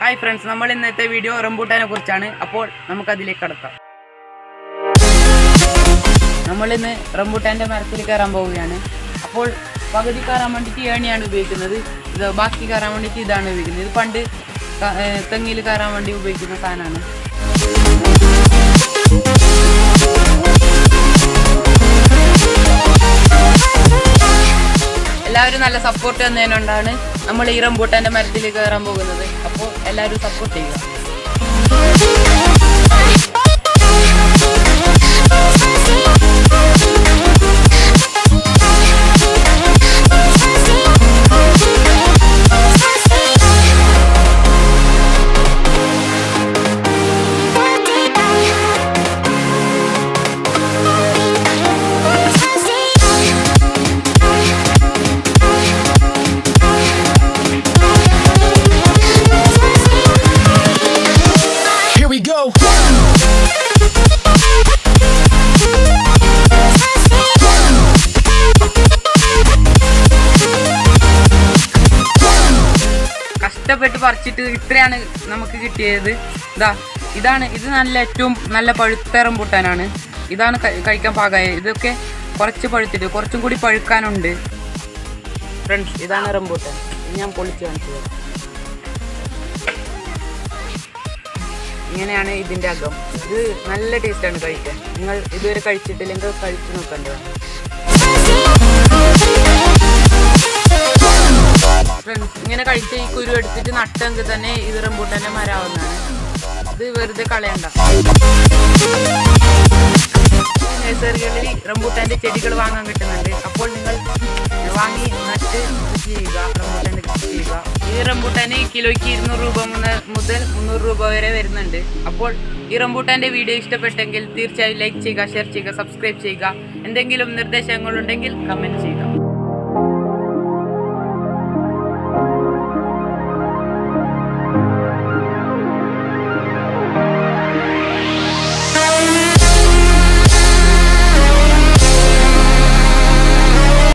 Hi friends, നമ്മൾ ഇന്നത്തെ video റംബൂട്ടാനെ കുറിച്ചാണ്. അപ്പോൾ നമുക്കതിലേക്ക് കടക്കാം. നമ്മളിന്ന് റംബൂട്ടാൻ്റെ മരത്തിൽ കയറാൻ പോവുകയാണ്. അപ്പോൾ പകുതി കയറാൻ വേണ്ടിയിട്ട് ഏണിയാണ് ഉപയോഗിക്കുന്നത്. ഇത് ബാക്കി കയറാൻ വേണ്ടിയിട്ട് ഇതാണ് ഉപയോഗിക്കുന്നത്. ഇത് പണ്ട് തെങ്ങിൽ കയറാൻ വേണ്ടി ഉപയോഗിക്കുന്ന സാധനമാണ്. എല്ലാവരും നല്ല സപ്പോർട്ട് തന്നതിനോണ്ടാണ് നമ്മൾ ഈ റംബൂട്ടാൻ്റെ മരത്തിൽ കയറാൻ പോകുന്നത്. അപ്പോൾ എല്ലാവരും സപ്പോർട്ട് ചെയ്യുക. കഷ്ടപ്പെട്ട് പറിച്ചിട്ട് ഇത്രയാണ് നമുക്ക് കിട്ടിയത്. ഇത് ഏറ്റവും നല്ല പഴുത്ത റംബൂട്ടാനാണ്. ഇതാണ് കഴിക്കാൻ പാകമായത്. ഇതൊക്കെ കുറച്ച് പഴുത്തിട്ട് കുറച്ചും കൂടി പഴുക്കാനുണ്ട്. ഫ്രണ്ട്സ്, ഇതാണ് റംബൂട്ടാൻ. ഞാൻ പൊളിച്ച് കാണിച്ചത്. ഇങ്ങനെയാണ് ഇതിൻ്റെ അകം. ഇത് നല്ല ടേസ്റ്റാണ് കഴിക്കാൻ. നിങ്ങൾ ഇതുവരെ കഴിച്ചിട്ടില്ലെങ്കിൽ കഴിച്ചു നോക്കേണ്ടതാണ്. ഫ്രണ്ട്സ്, ഇങ്ങനെ കഴിച്ച ഈ കുരു എടുത്തിട്ട് നട്ടെങ്കിൽ തന്നെ ഇത് റംബൂട്ടാൻ്റെ മരമാവുന്നതാണ്. ഇത് വെറുതെ കളയണ്ട. നഴ്സറികളിൽ റംബൂട്ടാൻ്റെ ചെടികൾ വാങ്ങാൻ കിട്ടുന്നുണ്ട്. അപ്പോൾ നിങ്ങൾ വാങ്ങി നട്ട് കൃഷി ചെയ്യുക, റംബൂട്ടാൻ്റെ കൃഷി ചെയ്യുക. ഈ റംബൂട്ടാന് കിലോയ്ക്ക് 200 രൂപ മുതൽ 300 രൂപ വരെ വരുന്നുണ്ട്. അപ്പോൾ ഈ റംബൂട്ടാൻ്റെ വീഡിയോ ഇഷ്ടപ്പെട്ടെങ്കിൽ തീർച്ചയായും ലൈക്ക് ചെയ്യുക, ഷെയർ ചെയ്യുക, സബ്സ്ക്രൈബ് ചെയ്യുക. എന്തെങ്കിലും നിർദ്ദേശങ്ങളുണ്ടെങ്കിൽ കമൻറ്റ് ചെയ്യുക.